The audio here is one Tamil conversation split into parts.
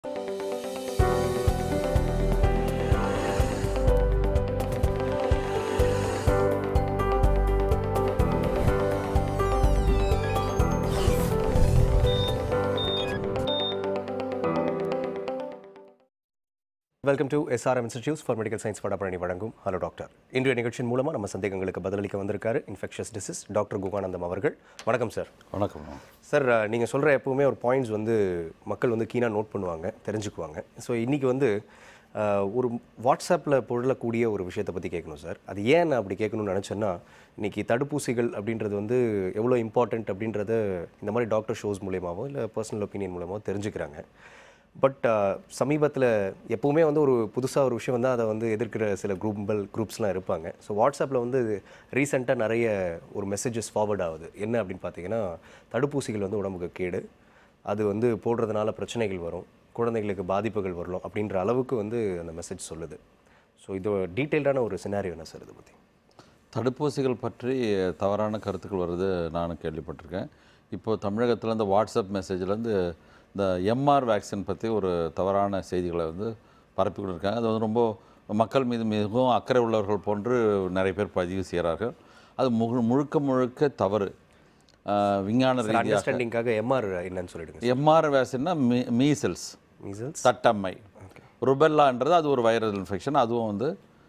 Welcome to SRM institutes for medical science Vadapalani வழங்கும் ஹலோ டாக்டர். இன்றைய நிகழ்ச்சியின் மூலமாக நம்ம சந்தேகங்களுக்கு பதிலளிக்க வந்திருக்காரு இன்ஃபெக்ஷஸ் டிசீஸ் டாக்டர் குகானந்தம் அவர்கள். வணக்கம் சார். வணக்கம் சார். நீங்கள் சொல்கிற எப்போவுமே ஒரு பாயிண்ட்ஸ் மக்கள் கீனாக நோட் பண்ணுவாங்க, தெரிஞ்சுக்குவாங்க. ஸோ இன்றைக்கி ஒரு வாட்ஸ்அப்பில் பொருளக்கூடிய ஒரு விஷயத்தை பற்றி கேட்கணும் சார். அது ஏன் நான் அப்படி கேட்கணும்னு நினச்சேன்னா, இன்றைக்கி தடுப்பூசிகள் அப்படின்றது எவ்வளோ இம்பார்ட்டண்ட் அப்படின்றத இந்த மாதிரி டாக்டர் ஷோஸ் மூலியமாகவோ இல்லை பர்சனல் ஒப்பீனியன் மூலமாகவோ தெரிஞ்சுக்கிறாங்க. பட் சமீபத்தில் எப்போவுமே ஒரு புதுசாக ஒரு விஷயம் அதை எதிர்க்கிற சில குரூப்ஸ்லாம் இருப்பாங்க. ஸோ வாட்ஸ்அப்பில் ரீசெண்டாக நிறைய ஒரு மெசேஜஸ் ஃபார்வர்ட் ஆகுது. என்ன அப்படின்னு பார்த்தீங்கன்னா, தடுப்பூசிகள் உடம்புக்கு கேடு, அது போடுறதுனால பிரச்சனைகள் வரும், குழந்தைகளுக்கு பாதிப்புகள் வரலாம் அப்படின்ற அளவுக்கு அந்த மெசேஜ் சொல்லுது. ஸோ இது டீட்டெயில்டான ஒரு சினாரியோ என்ன சார் இதை பற்றி? தடுப்பூசிகள் பற்றி தவறான கருத்துக்கள் வருது நானும் கேள்விப்பட்டிருக்கேன். இப்போது தமிழகத்தில் இந்த வாட்ஸ்அப் மெசேஜ்லேருந்து இந்த MR வேக்சின் பற்றி ஒரு தவறான செய்திகளை பரப்பிக்கிட்டு இருக்காங்க. அது ரொம்ப மக்கள் மீது மிகவும் அக்கறை உள்ளவர்கள் போன்று நிறைய பேர் பதிவு செய்கிறார்கள். அது முழுக்க தவறு. விஞ்ஞான ரீதியாக MR என்னன்னு சொல்லிடுங்க. MR வேக்சின்னா மீசல்ஸ், தட்டம்மை. ருபெல்லான்றது அது ஒரு வைரல் இன்ஃபெக்ஷன். அதுவும்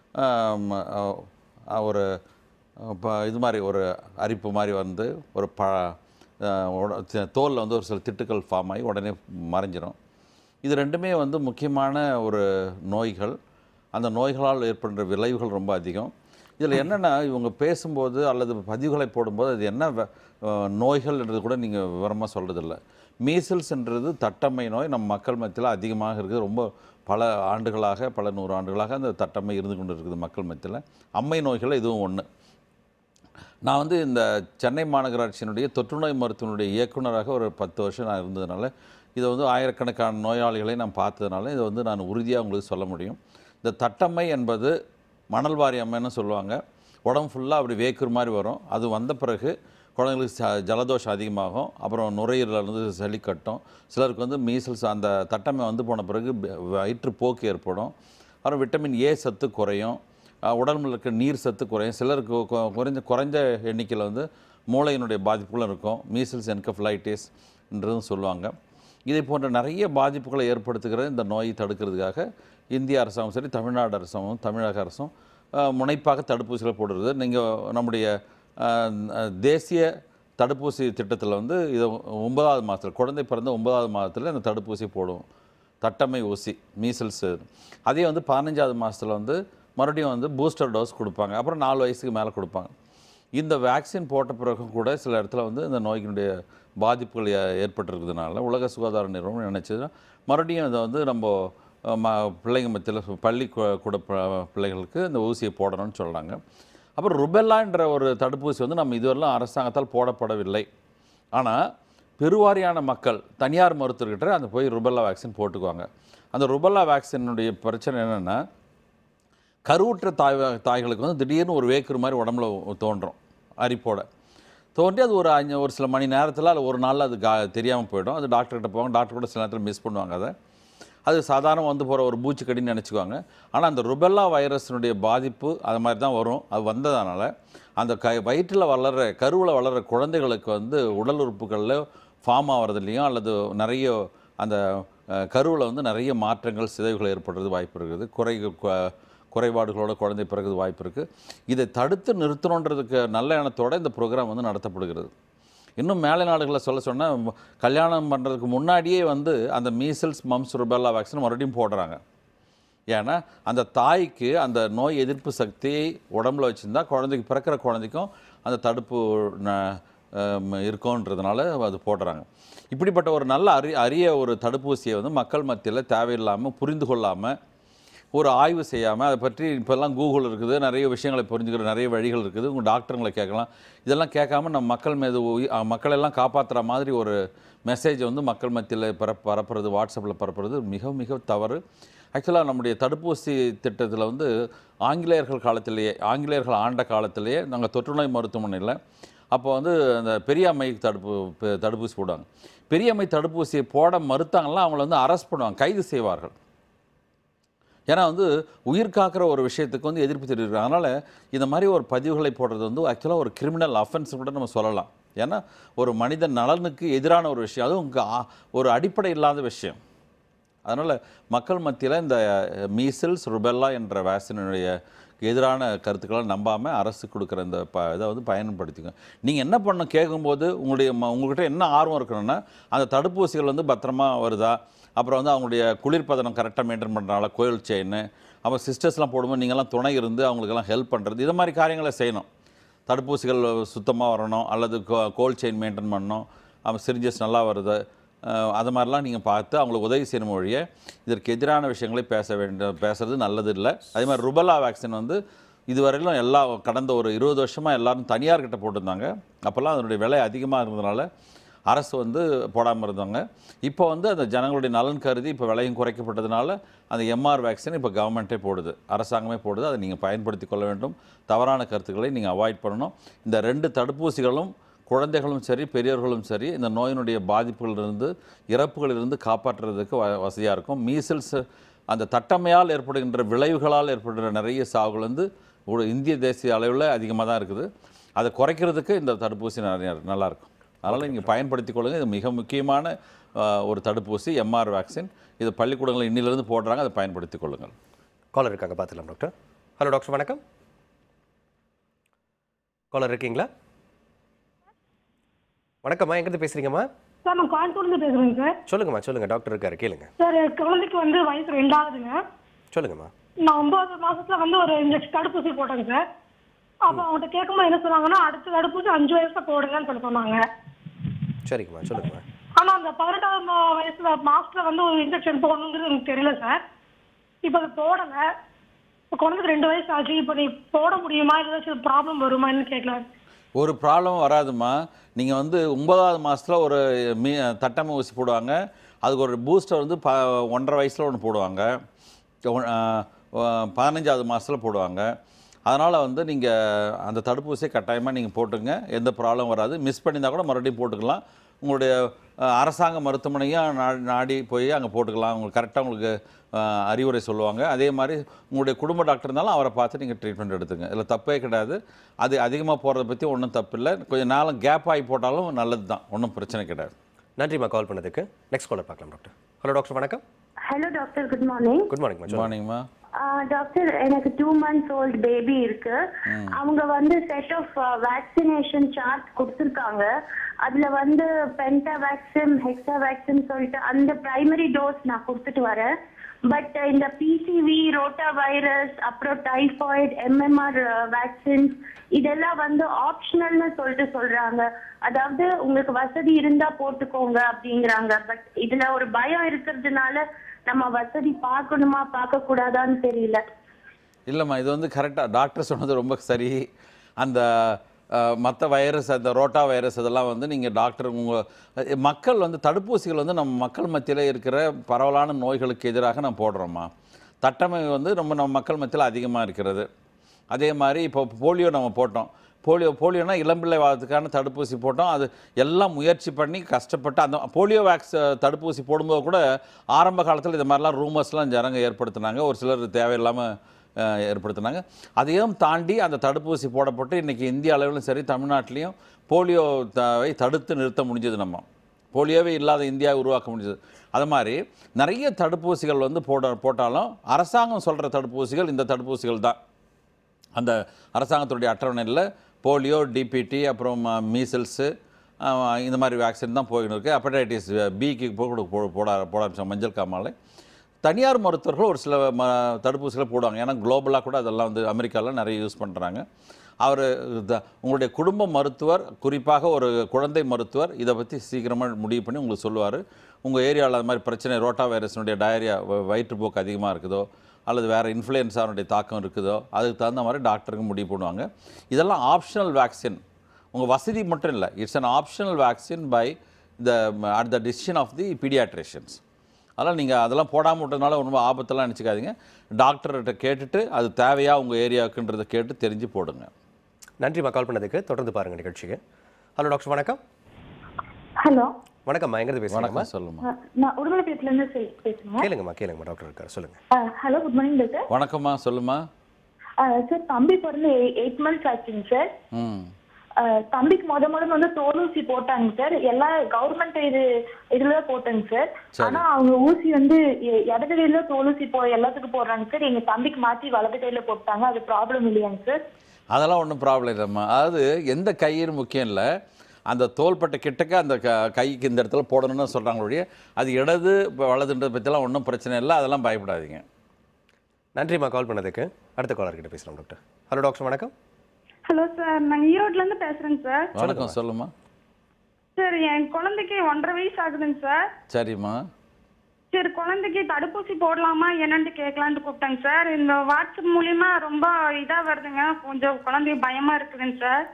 ஒரு இது மாதிரி ஒரு அரிப்பு மாதிரி ஒரு தோலில் ஒரு சில திட்டுக்கள் ஃபார்ம் ஆகி உடனே மறைஞ்சிடும். இது ரெண்டுமே முக்கியமான ஒரு நோய்கள். அந்த நோய்களால் ஏற்படுற விளைவுகள் ரொம்ப அதிகம். இதில் என்னென்னா, இவங்க பேசும்போது அல்லது பதிவுகளை போடும்போது அது என்ன நோய்கள்ன்றது கூட நீங்கள் விவரமாக சொல்கிறதில்ல. மீசல்ஸ்ன்றது தட்டம்மை நோய் நம்ம மக்கள் மத்தியில் அதிகமாக இருக்குது. ரொம்ப பல ஆண்டுகளாக, பல 100 ஆண்டுகளாக அந்த தட்டம்மை இருந்து கொண்டு இருக்குது மக்கள் மத்தியில். அம்மை நோய்கள் இதுவும் ஒன்று. நான் இந்த சென்னை மாநகராட்சியினுடைய தொற்றுநோய் மருத்துவனுடைய இயக்குநராக ஒரு 10 வருஷம் நான் இருந்ததுனால, இதை ஆயிரக்கணக்கான நோயாளிகளை நான் பார்த்ததுனால இதை நான் உறுதியாக உங்களுக்கு சொல்ல முடியும். இந்த தட்டம்மை என்பது மணல் வாரி அம்மைன்னு சொல்லுவாங்க. உடம்பு ஃபுல்லாக அப்படி வேக்குற மாதிரி வரும். அது வந்த பிறகு குழந்தைங்களுக்கு ஜலதோஷம் அதிகமாகும். அப்புறம் நுரையீரலிருந்து சளி கட்டும். சிலருக்கு மீசல்ஸ் அந்த தட்டம்மை போன பிறகு வயிற்றுப்போக்கு ஏற்படும். அப்புறம் விட்டமின் A சத்து குறையும், உடம்புல இருக்க நீர் சத்து குறையும். சிலருக்கு குறைஞ்ச எண்ணிக்கையில் மூளையினுடைய பாதிப்புகளும் இருக்கும். மீசல்ஸ் என்கெஃபலைட்டிஸ் என்றதும் சொல்லுவாங்க. இதை போன்ற நிறைய பாதிப்புகளை ஏற்படுத்துகிற இந்த நோயை தடுக்கிறதுக்காக இந்திய அரசாங்கம் சரி, தமிழ்நாடு அரசாங்கம், தமிழக அரசும் முனைப்பாக தடுப்பூசிகளை போடுறது. நீங்கள் நம்முடைய தேசிய தடுப்பூசி திட்டத்தில் இது 9வது மாதத்தில், குழந்தை பிறந்த 9வது மாதத்தில் இந்த தடுப்பூசி போடுவோம், தட்டம்மை ஊசி, மீசல்ஸ். அதே 15வது மாதத்தில் மறுபடியும் பூஸ்டர் டோஸ் கொடுப்பாங்க. அப்புறம் 4 வயசுக்கு மேலே கொடுப்பாங்க. இந்த வேக்சின் போட்ட பிறகு கூட சில இடத்துல இந்த நோய்களுடைய பாதிப்புகள் ஏற்பட்டிருக்கிறதுனால உலக சுகாதார நிறுவனம் நினச்சதுன்னா மறுபடியும் இதை நம்ம பிள்ளைங்க மத்தியில் பள்ளிக்கூட பிள்ளைகளுக்கு இந்த ஊசியை போடணும்னு சொல்கிறாங்க. அப்புறம் ருபெல்லான்ற ஒரு தடுப்பூசி நம்ம இதுவரையிலும் அரசாங்கத்தால் போடப்படவில்லை. ஆனால் பெருவாரியான மக்கள் தனியார் மருத்துவர்கிட்ட அந்த போய் ருபெல்லா வேக்சின் போட்டுக்குவாங்க. அந்த ருபெல்லா வேக்சினுடைய பிரச்சனை என்னென்னா, கருவுற்ற தாய்களுக்கு திடீர்னு ஒரு வேக்குற மாதிரி உடம்புல தோன்றும், அரிப்போட தோன்றி அது ஒரு சில மணி நேரத்தில் அல்ல ஒரு நாளில் அது தெரியாமல் போயிடும். அது டாக்டர்கிட்ட போவாங்க. டாக்டர் கூட சில நேரத்தில் மிஸ் பண்ணுவாங்க. அது சாதாரண போகிற ஒரு பூச்சிக்கடின்னு நினச்சிக்குவாங்க. ஆனால் அந்த ருபெல்லா வைரஸினுடைய பாதிப்பு அது மாதிரி தான் வரும். அது வந்ததுனால அந்த வயிற்றில் கருவில் வளர்கிற குழந்தைகளுக்கு உடல் உறுப்புகளில் ஃபார்ம் ஆகிறதுலையும் அல்லது நிறைய அந்த கருவில் நிறைய மாற்றங்கள், சிதைவுகள் ஏற்படுறது வாய்ப்பு இருக்குது. குறைபாடுகளோட குழந்தை பிறகு வாய்ப்பு இருக்குது. இதை தடுத்து நிறுத்தணுன்றதுக்கு நல்ல எண்ணத்தோடு இந்த ப்ரோக்ராம் நடத்தப்படுகிறது. இன்னும் மேலை நாடுகளில் சொன்னால் கல்யாணம் பண்ணுறதுக்கு முன்னாடியே அந்த மீசல்ஸ், மம்ஸ், ருபெல்லா வேக்சின் மறுபடியும் போடுறாங்க. ஏன்னா அந்த தாய்க்கு அந்த நோய் எதிர்ப்பு சக்தியை உடம்புல வச்சுருந்தா குழந்தைக்கு பிறக்கிற குழந்தைக்கும் அந்த தடுப்பு இருக்குன்றதுனால அது போடுறாங்க. இப்படிப்பட்ட ஒரு நல்ல அரிய ஒரு தடுப்பூசியை மக்கள் மத்தியில் தேவையில்லாமல், புரிந்து கொள்ளாமல், ஒரு ஆய்வு செய்யாமல், அதை பற்றி இப்போல்லாம் கூகுள் இருக்குது, நிறைய விஷயங்களை புரிஞ்சுக்கிற நிறைய வழிகள் இருக்குது, உங்கள் டாக்டருங்களை கேட்கலாம். இதெல்லாம் கேட்காம நம்ம மக்கள் மீது மக்களெல்லாம் காப்பாற்றுற மாதிரி ஒரு மெசேஜை மக்கள் மத்தியில் பரப்புறது, வாட்ஸ்அப்பில் பரப்புறது மிக மிக தவறு. ஆக்சுவலாக நம்முடைய தடுப்பூசி திட்டத்தில் ஆங்கிலேயர்கள் ஆண்ட காலத்திலேயே நாங்கள் தொற்றுநோய் மருத்துவமனையில் அப்போ வந்து அந்த பெரியம்மை தடுப்பூசி போடுவாங்க. பெரியம்மை தடுப்பூசியை போட மறுத்தாங்கன்னா அவங்கள வந்து அரெஸ்ட் பண்ணுவாங்க, கைது செய்வார்கள். ஏன்னா வந்து உயிர் காக்கிற ஒரு விஷயத்துக்கு வந்து எதிர்ப்பு தெரிவிக்கிறாங்க. அதனால் இந்த மாதிரி ஒரு பதிவுகளை போடுறது வந்து ஆக்சுவலாக ஒரு கிரிமினல் அஃபென்ஸ் கூட நம்ம சொல்லலாம். ஏன்னா ஒரு மனித நலனுக்கு எதிரான ஒரு விஷயம், அதுவும் ஒரு அடிப்படை இல்லாத விஷயம். அதனால் மக்கள் மத்தியில் இந்த மீசில்ஸ் ருபெல்லா என்ற வேக்சினுடைய எதிரான கருத்துக்களை நம்பாமல் அரசு கொடுக்குற இந்த இதை வந்து பயன்படுத்திக்கோங்க. நீங்கள் என்ன பண்ணணும் கேட்கும்போது உங்கள்கிட்ட என்ன ஆர்வம் இருக்கணும்னா அந்த தடுப்பூசிகள் வந்து பத்திரமா வருதா, அப்புறம் வந்து அவங்களுடைய குளிர்பதனம் கரெக்டாக மெயின்டைன் பண்ணுறனால கோயில் செயின், அப்புறம் சிஸ்டர்ஸ்லாம் போடும்போது நீங்கள்லாம் துணை இருந்து அவங்களுக்கெல்லாம் ஹெல்ப் பண்ணுறது, இது மாதிரி காரியங்களை செய்யணும். தடுப்பூசிகள் சுத்தமாக வரணும், அல்லது கோல்ட் செயின் மெயின்டைன் பண்ணணும், அப்புறம் சிரிஞ்சஸ் நல்லா வருது, அது மாதிரிலாம் நீங்கள் பார்த்து அவங்களுக்கு உதவி செய்யணும். ஒழிய இதற்கு எதிரான விஷயங்களை பேசுறது நல்லது இல்லை. அதே மாதிரி ருபெல்லா வேக்சின் வந்து இதுவரையிலும் கடந்த ஒரு 20 வருஷமாக எல்லாரும் தனியார்கிட்ட போட்டிருந்தாங்க. அப்போல்லாம் அதனுடைய விலை அதிகமாக இருந்ததுனால அரசு வந்து போடாமல் இருந்தாங்க. இப்போ வந்து அந்த ஜனங்களுடைய நலன் கருதி இப்போ விலையும் குறைக்கப்பட்டதுனால அந்த எம்ஆர் வேக்சின் இப்போ கவர்மெண்ட்டே போடுது, அரசாங்கமே போடுது. அதை நீங்கள் பயன்படுத்தி கொள்ள வேண்டும். தவறான கருத்துக்களை நீங்கள் அவாய்ட் பண்ணணும். இந்த 2 தடுப்பூசிகளும் குழந்தைகளும் சரி பெரியவர்களும் சரி இந்த நோயினுடைய பாதிப்புகளிலிருந்து இறப்புகளிலிருந்து காப்பாற்றுறதுக்கு வசதியாக இருக்கும். மீசில்ஸ் அந்த தட்டமையால் ஏற்படுகின்ற விளைவுகளால் ஏற்படுகிற நிறைய சாவுகள் வந்து ஒரு இந்திய தேசிய அளவில் அதிகமாக தான் இருக்குது. அதை குறைக்கிறதுக்கு இந்த தடுப்பூசி நல்லாயிருக்கும். அதனால் நீங்கள் பயன்படுத்திக் கொள்ளுங்கள். இது மிக முக்கியமான ஒரு தடுப்பூசி எம்ஆர் வேக்சின். இது பள்ளிக்கூடங்களில் இன்னிலிருந்து போடுறாங்க, அதை பயன்படுத்திக் கொள்ளுங்கள். காலர் இருக்காங்க, பார்த்துக்கலாம் டாக்டர். ஹலோ டாக்டர், வணக்கம். காலர் இருக்கீங்களா? வணக்கம்மா, எங்கேருந்து பேசுறீங்கம்மா? சார் நான் கோயம்புத்தூர்லேருந்து பேசுகிறேங்க சார். சொல்லுங்கம்மா, சொல்லுங்க, டாக்டர் இருக்காரு, கேளுங்க. சார் குழந்தைக்கு வந்து வயசு 2 ஆகுதுங்க. சொல்லுங்கம்மா. நான் 9 மாசத்துல வந்து ஒரு இன்ஜெக்ஷன் தடுப்பூசி போட்டேங்க சார். அப்போ அவங்கள்ட்ட கேட்கும்போது என்ன சொன்னாங்கன்னா அடுத்த தடுப்பூசி 5 வயசுல போடுங்கன்னு சொல்லி சொன்னாங்க. சரிங்கம்மா, சொல்லுங்கம்மா. ஆனால் அந்த 18ஆம் வயசுல மாசத்துல வந்து ஒரு இன்ஜெக்ஷன் போடணுங்கிறது எனக்கு தெரியல சார். இப்போ அது போடலை. இப்போ குழந்தைக்கு 2 வயசு ஆச்சு. இப்போ நீ போட முடியுமா, ஏதாச்சும் ப்ராப்ளம் வருமான்னு கேட்கலாம். ஒரு ப்ராப்ளம் வராதுமா. நீங்கள் வந்து 9ஆவது மாதத்தில் ஒரு தட்டமை ஊசி போடுவாங்க. அதுக்கு ஒரு பூஸ்டர் வந்து 1.5 வயசில் ஒன்று போடுவாங்க, 15ஆவது மாதத்தில் போடுவாங்க. அதனால் வந்து நீங்கள் அந்த தடுப்பூசியை கட்டாயமாக நீங்கள் போட்டுங்க, எந்த ப்ராப்ளம் வராது. மிஸ் பண்ணியிருந்தால் கூட மறுபடியும் போட்டுக்கலாம். உங்களுடைய அரசாங்க மருத்துவமனையும் நாடி போய் அங்கே போட்டுக்கலாம். உங்களுக்கு கரெக்டாக உங்களுக்கு அறிவுரை சொல்லுவாங்க. அதே மாதிரி உங்களுடைய குடும்ப டாக்டர் இருந்தாலும் அவரை பார்த்து நீங்கள் ட்ரீட்மெண்ட் எடுத்துங்க. இதில் தப்பே கிடையாது. அது அதிகமாக போகிறத பற்றி ஒன்றும் தப்பு இல்லை. கொஞ்சம் நாளும் கேப் ஆகி போட்டாலும் நல்லது தான், ஒன்றும் பிரச்சனை கிடையாது. நன்றிம்மா கால் பண்ணதுக்கு. நெக்ஸ்ட் காலர் பார்க்கலாம் டாக்டர். ஹலோ டாக்டர், வணக்கம். Hello doctor, good morning. Good morning. Good மார்னிங்மா. டாக்டர், எனக்கு 2 months old பேபி இருக்கு. அவங்க வந்து செட் ஆஃப் வேக்சினேஷன் சார்ட் கொடுத்துருக்காங்க. அதுல வந்து பென்டா வேக்சின், ஹெக்ஸா வேக்சின் சொல்லிட்டு அந்த பிரைமரி டோஸ் நான் கொடுத்துட்டு வரேன். பட் இந்த பிசிவி, ரோட்டா வைரஸ், அப்புறம் டைஃபாய்டு, எம்எம்ஆர் வேக்சின்ஸ் இதெல்லாம் வந்து ஆப்ஷனல்னு சொல்லிட்டு சொல்றாங்க. அதாவது உங்களுக்கு வசதி இருந்தா போட்டுக்கோங்க அப்படிங்கிறாங்க. பட் இதுல ஒரு பயம் இருக்கிறதுனால நம்ம வசதி பார்க்கணுமா பார்க்க கூடாதான்னு தெரியல. இல்லைம்மா, இது வந்து கரெக்டாக டாக்டர் சொன்னது ரொம்ப சரி. அந்த மற்ற வைரஸ், அந்த ரோட்டா வைரஸ் இதெல்லாம் வந்து நீங்கள் டாக்டர் மக்கள் வந்து தடுப்பூசிகள் வந்து நம்ம மக்கள் மத்தியில் இருக்கிற பரவலான நோய்களுக்கு எதிராக நம்ம போடுறோம்மா. தட்டமை வந்து நம்ம மக்கள் மத்தியில் அதிகமாக இருக்கிறது. அதே மாதிரி இப்போ போலியோ நம்ம போட்டோம். போலியோனா இளம்பிள்ளை வாதத்துக்கான தடுப்பூசி போட்டோம். அது எல்லாம் முயற்சி பண்ணி கஷ்டப்பட்டு அந்த போலியோ தடுப்பூசி போடும்போது கூட ஆரம்ப காலத்தில் இது மாதிரிலாம் ரூமர்ஸ்லாம் ஜனங்க ஏற்படுத்தினாங்க. ஒரு சிலர் தேவையில்லாமல் ஏற்படுத்தினாங்க. அதையும் தாண்டி அந்த தடுப்பூசி போடப்பட்டு இன்றைக்கி இந்திய அளவிலும் சரி தமிழ்நாட்டிலையும் போலியோவை தடுத்து நிறுத்த முடிஞ்சது. நம்ம போலியோவே இல்லாத இந்தியாவை உருவாக்க முடிஞ்சது. அது மாதிரி நிறைய தடுப்பூசிகள் வந்து போட்டாலும் அரசாங்கம் சொல்கிற தடுப்பூசிகள் இந்த தடுப்பூசிகள் தான். அந்த அரசாங்கத்துடைய அட்டவணையில் போலியோ, டிபிடி, அப்புறம் மீசில்ஸு, இந்த மாதிரி வேக்சின் தான் போயின்னு இருக்குது. ஹெப்படைட்டிஸ் பிக்கு போட ஆரம்பிச்சோம், மஞ்சள் காமாலை. தனியார் மருத்துவர்கள் ஒரு சில தடுப்பூசிகளை போடுவாங்க. ஏன்னா குளோபலாக கூட அதெல்லாம் வந்து அமெரிக்காவில் நிறைய யூஸ் பண்ணுறாங்க. உங்களுடைய குடும்ப மருத்துவர், குறிப்பாக ஒரு குழந்தை மருத்துவர் இதை பற்றி சீக்கிரமாக முடிவு பண்ணி உங்களுக்கு சொல்லுவார். உங்கள் ஏரியாவில் அது மாதிரி பிரச்சனை, ரோட்டா வைரஸினுடைய டயரியா, வயிற்றுப்போக்கு அதிகமாக இருக்குதோ அல்லது வேறு இன்ஃப்ளூயன்ஸானுடைய தாக்கம் இருக்குதோ அதுக்கு தகுந்த மாதிரி டாக்டருக்கு முடிவு பண்ணுவாங்க. இதெல்லாம் ஆப்ஷனல் வேக்சின், உங்கள் வசதி மட்டும் இல்லை. It's an optional vaccine by at the decision of the pediatricians. அதனால் நீங்கள் அதெல்லாம் போடாமல் விட்டதுனால ரொம்ப ஆபத்தெல்லாம் நினச்சிக்காதீங்க. டாக்டர்கிட்ட கேட்டுட்டு அது தேவையா உங்கள் ஏரியாவுக்குன்றதை கேட்டு தெரிஞ்சு போடுங்க. நன்றி கால் பண்ணதுக்கு. தொடர்ந்து பாருங்கள் நிகழ்ச்சிக்கு. ஹலோ டாக்டர் வணக்கம். ஹலோ வணக்கம்மா, எங்கிருந்து பேசுறீங்கம்மா? வணக்கம், சொல்லுமா. நான் உடுமலைப்பேட்டில இருந்து பேசுறேன். கேளுங்கம்மா டாக்டர் இருக்காரு, சொல்லுங்க. Hello, good morning doctor. வணக்கம்மா, சொல்லுமா. சார், தம்பி பிறந்து 8 months ஆச்சுங்க சார். தம்பிக்கு வந்து தோலூசி போட்டாங்க சார். எல்லா கவர்மெண்ட் இதுலதான் போட்டாங்க சார். ஆனா அவங்க ஊசி வந்து இடது கையில தோலூசி எல்லாத்துக்கும் போடுறாங்க சார். எங்க தம்பிக்கு மாத்தி வலது கையில போட்டாங்க. அது ப்ராப்ளம் இல்லையாங்க சார்? அதெல்லாம் ஒன்றும் ப்ராப்ளம் இல்லைம்மா. அதாவது எந்த கையின்னு முக்கியம் இல்லை, அந்த தோள்பட்டை கிட்டக்க அந்த கைக்கு இந்த இடத்துல போடணும்னு சொல்கிறாங்க ஒழிய அது இடது வலதுன்றதை பற்றிலாம் ஒன்றும் பிரச்சனை இல்லை. அதெல்லாம் பயப்படாதீங்க. நன்றிம்மா கால் பண்ணதுக்கு. அடுத்த காலர் கிட்ட பேசலாம் டாக்டர். ஹலோ டாக்டர் வணக்கம். ஹலோ சார், நான் ஈரோட்ல இருந்து பேசுறேங்க சார். வணக்கம், சொல்லுமா. சார், என் குழந்தைக்கு 1.5 வயசு ஆகுதுங்க சார். சரிம்மா. சரி, குழந்தைக்கு தடுப்பூசி போடலாமா என்னன்னு கேட்கலான்னு கூப்பிட்டாங்க சார். இந்த வாட்ஸ்அப் மூலியமா ரொம்ப இதா வருதுங்க, கொஞ்சம் குழந்தைக்கு பயமா இருக்குதுங்க சார்.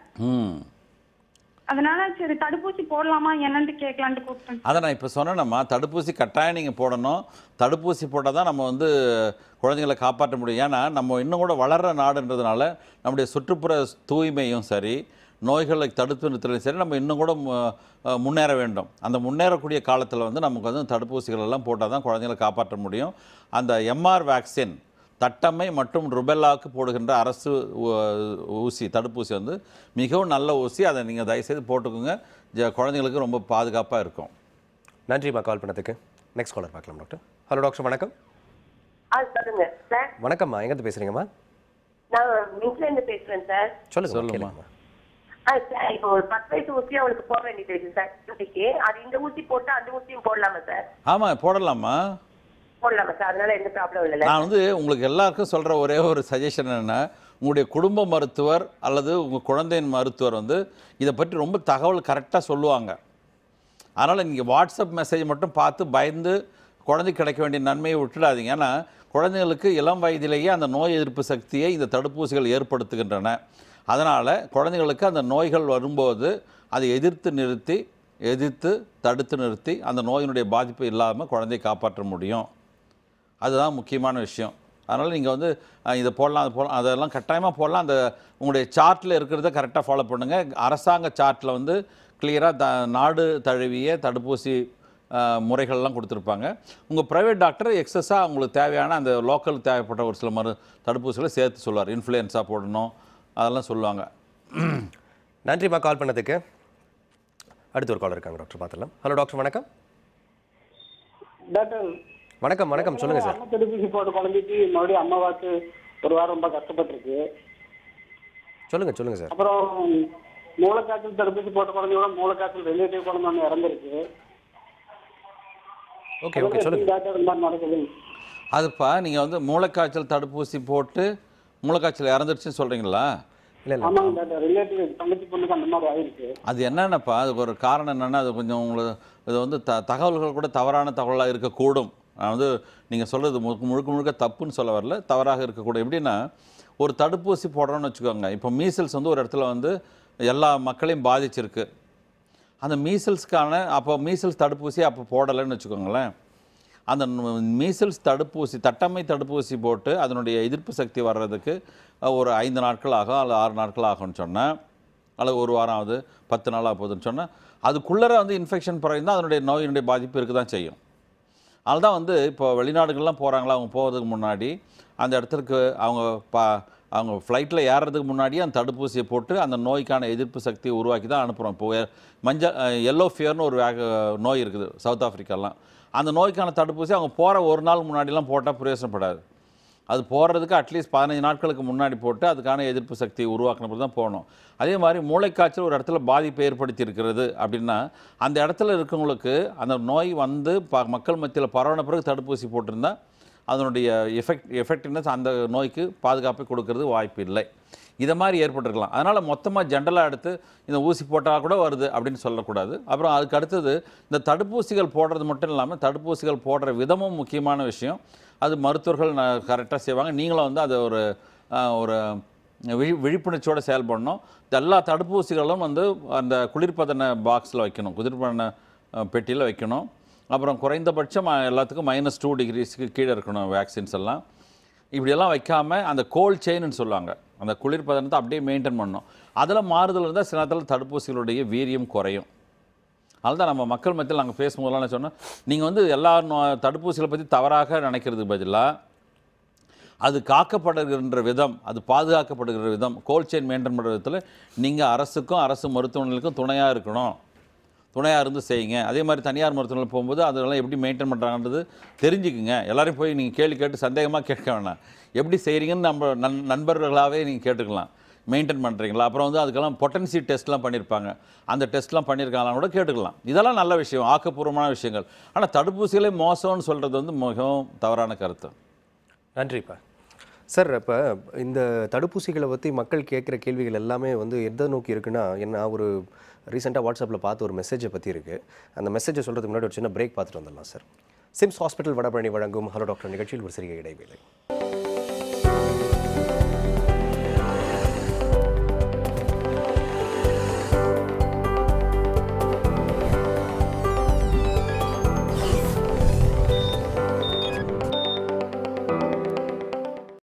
அதனால சரி தடுப்பூசி போடலாமா என்னன்னு கேட்கலான்னு கூப்பிட்டேன். அதை நான் இப்போ சொன்னேன்னம்மா, தடுப்பூசி கட்டாயம் நீங்கள் போடணும். தடுப்பூசி போட்டால் தான் நம்ம வந்து குழந்தைங்களை காப்பாற்ற முடியும். ஏன்னா நம்ம இன்னும் கூட வளர்கிற நாடுன்றதுனால நம்முடைய சுற்றுப்புற தூய்மையும் சரி, நோய்களை தடுத்து நிறுத்தலையும் சரி, நம்ம இன்னும் கூட முன்னேற வேண்டும். அந்த முன்னேறக்கூடிய காலத்தில் வந்து நமக்கு வந்து தடுப்பூசிகள் எல்லாம் போட்டால் தான் குழந்தைங்களை காப்பாற்ற முடியும். அந்த எம்ஆர் வேக்சின், தட்டம்மை மற்றும் ருபெல்லாவுக்கு போடுகின்ற அரசு ஊசி, தடுப்பூசி வந்து மிகவும் நல்ல ஊசி. அதை நீங்கள் தயவுசெய்து போட்டுக்கோங்க. குழந்தைங்களுக்கு ரொம்ப பாதுகாப்பாக இருக்கும். நன்றிம்மா கால் பண்ணதுக்கு. நெக்ஸ்ட் காலர் பார்க்கலாம் டாக்டர். ஹலோ டாக்டர் வணக்கம். சொல்லுங்க சார். வணக்கம்மா, எங்கிருந்து பேசுறீங்கம்மா? நான் மின்ஸ்லேருந்து பேசுறேன் சார். சொல்லுங்கம்மா. சார், இப்போ ஒரு 10 வயசு ஊசி அவளுக்கு போட வேண்டியது இருக்கு சார். குட்டிக்கு அது இந்த ஊசி போட்டு அந்த ஊசியும் போடலாமா சார்? ஆமாம், போடலாமா. போடலாமா சார்? அதனால எந்த ப்ராப்ளம் இல்லை. நான் வந்து உங்களுக்கு எல்லாருக்கும் சொல்கிற ஒரே ஒரு சஜஷன் என்னென்னா, உங்களுடைய குடும்ப மருத்துவர் அல்லது உங்கள் குழந்தையின் மருத்துவர் வந்து இதை பற்றி ரொம்ப தகவல் கரெக்டாக சொல்லுவாங்க. அதனால் நீங்கள் வாட்ஸ்அப் மெசேஜ் மட்டும் பார்த்து பயந்து குழந்தைக்கு கிடைக்க வேண்டிய நன்மையை விட்டுடாதீங்க. ஏன்னா குழந்தைங்களுக்கு இளம் வயதிலேயே அந்த நோய் எதிர்ப்பு சக்தியை இந்த தடுப்பூசிகள் ஏற்படுத்துகின்றன. அதனால் குழந்தைங்களுக்கு அந்த நோய்கள் வரும்போது அதை எதிர்த்து தடுத்து நிறுத்தி அந்த நோயினுடைய பாதிப்பு இல்லாமல் குழந்தையை காப்பாற்ற முடியும். அதுதான் முக்கியமான விஷயம். அதனால் நீங்கள் வந்து இதை போடலாம், அது போடலாம், அதெல்லாம் கட்டாயமாக போடலாம். அந்த உங்களுடைய சார்ட்டில் இருக்கிறத கரெக்டாக ஃபாலோ பண்ணுங்கள். அரசாங்க சார்ட்டில் வந்து கிளியராக நாடு தழுவிய தடுப்பூசி முறைகள்லாம் கொடுத்துருப்பாங்க. உங்கள் ப்ரைவேட் டாக்டர் எக்ஸஸாக உங்களுக்கு தேவையான அந்த லோக்கல் தேவைப்பட்ட ஒரு சில தடுப்பூசிகளை சேர்த்து சொல்லுவார். இன்ஃப்ளூயன்ஸா போடணும், அதெல்லாம் சொல்லுவாங்க. நன்றிம்மா கால் பண்ணதுக்கு. அடுத்து ஒரு காலர் இருக்காங்க டாக்டர், பார்த்துடலாம். ஹலோ டாக்டர் வணக்கம். டாக்டர் வணக்கம் சொல்லுங்க சார். அம்மா தடுப்பூசி போட்ட குழந்தைக்கு மறுபடியும் அம்மாவாக்கு ஒரு வாரம் ரொம்ப கஷ்டப்பட்டிருக்கு. சொல்லுங்க சார். அப்புறம் மூளைக்காய்ச்சல் தடுப்பூசி போட்ட குழந்தையோட மூளைக்காய்ச்சல் ரிலேட்டிவ் குழந்தை ஒன்று இறந்துருக்கு. ஓகே சொல்லுங்க டாக்டர். இந்த மாதிரி நடக்குது. அதுப்பா நீங்கள் வந்து மூளைக்காய்ச்சல் தடுப்பூசி போட்டு மூளைக்காய்ச்சல் இறந்துருச்சுன்னு சொல்கிறீங்களா? இல்லை ஆமாங்க டாக்டர், ரிலேட்டிவ் தங்கச்சி பொண்ணுக்கு அந்த மாதிரி ஆயிருக்கு. அது என்னென்னப்பா, அதுக்கு ஒரு காரணம் என்னென்னா, அது கொஞ்சம் உங்களுக்கு இது வந்து தகவல்கள் கூட தவறான தகவலாக இருக்கக்கூடும். நான் வந்து நீங்கள் சொல்கிறது முழுக்க தப்புன்னு சொல்ல வரல, தவறாக இருக்கக்கூடும். எப்படின்னா, ஒரு தடுப்பூசி போடுறோன்னு வச்சுக்கோங்க. இப்போ மீசல்ஸ் வந்து ஒரு இடத்துல வந்து எல்லா மக்களையும் பாதிச்சிருக்கு. அந்த மீசல்ஸ்க்கான மீசல்ஸ் தடுப்பூசி அப்போ போடலைன்னு வச்சுக்கோங்களேன். அந்த மீசல்ஸ் தடுப்பூசி, தட்டம்மை தடுப்பூசி போட்டு அதனுடைய எதிர்ப்பு சக்தி வர்றதுக்கு ஒரு 5 நாட்கள் ஆகும், அல்லது 6 நாட்கள் ஆகும்னு சொன்னால், அல்லது ஒரு வாரம் ஆகுது, 10 நாள் ஆகுதுன்னு சொன்னால், அதுக்குள்ளே வந்து இன்ஃபெக்ஷன் பரவிருந்தால் அதனுடைய நோயினுடைய பாதிப்பு இருக்க தான் செய்யும். அதுதான் வந்து இப்போ வெளிநாடுகள்லாம் போகிறாங்களா, அவங்க போகிறதுக்கு முன்னாடி அந்த இடத்துக்கு அவங்க ஃப்ளைட்டில் ஏறுறதுக்கு முன்னாடியே அந்த தடுப்பூசியை போட்டு அந்த நோய்க்கான எதிர்ப்பு சக்தியை உருவாக்கி தான் அனுப்புகிறோம். இப்போ எல்லோ ஃபியர்னு ஒரு நோய் இருக்குது சவுத் ஆஃப்ரிக்காலாம். அந்த நோய்க்கான தடுப்பூசி அவங்க போகிற ஒரு நாள் முன்னாடிலாம் போட்டால் பிரயோஜனப்படாது. அது போடுறதுக்கு அட்லீஸ்ட் 15 நாட்களுக்கு முன்னாடி போட்டு அதுக்கான எதிர்ப்பு சக்தியை உருவாக்கினப்போ தான் போகணும். அதே மாதிரி மூளைக்காய்ச்சல் ஒரு இடத்துல பாதிப்பை ஏற்படுத்தி இருக்கிறது அப்படின்னா, அந்த இடத்துல இருக்கவங்களுக்கு அந்த நோய் வந்து மக்கள் மத்தியில் பரவன பிறகு தடுப்பூசி போட்டிருந்தா அதனுடைய எஃபெக்டிவ்னஸ் அந்த நோய்க்கு பாதுகாப்பை கொடுக்கறது வாய்ப்பு இல்லை. இதை மாதிரி ஏற்பட்டுருக்கலாம். அதனால் மொத்தமாக ஜென்ரலாக எடுத்து இந்த ஊசி போட்டால் கூட வருது அப்படின்னு சொல்லக்கூடாது. அப்புறம் அதுக்கு அடுத்தது இந்த தடுப்பூசிகள் போடுறது மட்டும் இல்லாமல் தடுப்பூசிகள் போடுற விதமும் முக்கியமான விஷயம். அது மருத்துவர்கள் கரெக்டாக செய்வாங்க. நீங்களும் வந்து அதை ஒரு விழிப்புணர்ச்சியோடு செயல்படணும். எல்லா தடுப்பூசிகளும் வந்து அந்த குளிர்பதன பாக்ஸில் வைக்கணும், குளிர்பதன பெட்டியில் வைக்கணும். அப்புறம் குறைந்தபட்சம் எல்லாத்துக்கும் -2 டிகிரிஸ்க்கு கீழே இருக்கணும் வேக்சின்ஸ் எல்லாம். இப்படியெல்லாம் வைக்காமல் அந்த கோல்ட் செயின்னு சொல்லுவாங்க, அந்த குளிர்பதனத்தை அப்படியே மெயின்டைன் பண்ணணும். அதில் மாறுதல் இருந்தால் சில நேரத்தில் தடுப்பூசிகளுடைய வீரியம் குறையும். அதுதான் நம்ம மக்கள் மத்தியில் நாங்கள் பேசும்போதெல்லாம் நான் சொன்னோம், நீங்கள் வந்து எல்லா தடுப்பூசிகளை பற்றி தவறாக நினைக்கிறதுக்கு பதிலாக அது காக்கப்படுகின்ற விதம், அது பாதுகாக்கப்படுகிற விதம், கோல்ட் செயின் மெயின்டைன் பண்ணுற விதத்தில் நீங்கள் அரசுக்கும் அரசு மருத்துவமனைகளுக்கும் துணையாக இருக்கணும், துணையாக இருந்து செய்யுங்க. அதே மாதிரி தனியார் மருத்துவமனையில் போகும்போது அதெல்லாம் எப்படி மெயின்டைன் பண்ணுறாங்கன்றது தெரிஞ்சுக்குங்க. எல்லோரும் போய் நீங்கள் கேள்வி கேட்டு சந்தேகமாக கேட்க வேணாம், எப்படி செய்கிறீங்கன்னு நம்ம நண்பர்களாகவே நீங்கள் கேட்டுக்கலாம். மெயின்டைன் பண்ணுறீங்களா, அப்புறம் வந்து அதுக்கெல்லாம் பொட்டன்சி டெஸ்ட்லாம் பண்ணியிருப்பாங்க, அந்த டெஸ்ட்லாம் பண்ணியிருக்காங்களான்னு கூட கேட்டுக்கலாம். இதெல்லாம் நல்ல விஷயம், ஆக்கப்பூர்வமான விஷயங்கள். ஆனால் தடுப்பூசிகளே மோசம்னு சொல்கிறது வந்து மிகவும் தவறான கருத்து. நன்றிப்பா சார். இப்போ இந்த தடுப்பூசிகளை பற்றி மக்கள் கேட்குற கேள்விகள் எல்லாமே வந்து எதை நோக்கி இருக்குன்னா, என்ன ஒரு ரீசெண்டாக வாட்ஸ்அப்பில் பார்த்து ஒரு மெசேஜை பற்றி இருக்குது. அந்த மெசேஜை சொல்கிறதுக்கு முன்னாடி ஒரு சின்ன பிரேக் பார்த்துட்டு வந்துடலாம் சார். சிம்ஸ் ஹாஸ்பிட்டல் வடபழனி வழங்கும் ஹலோ டாக்டர் நிகழ்ச்சியில் ஒரு சிறிய இடைவேளை.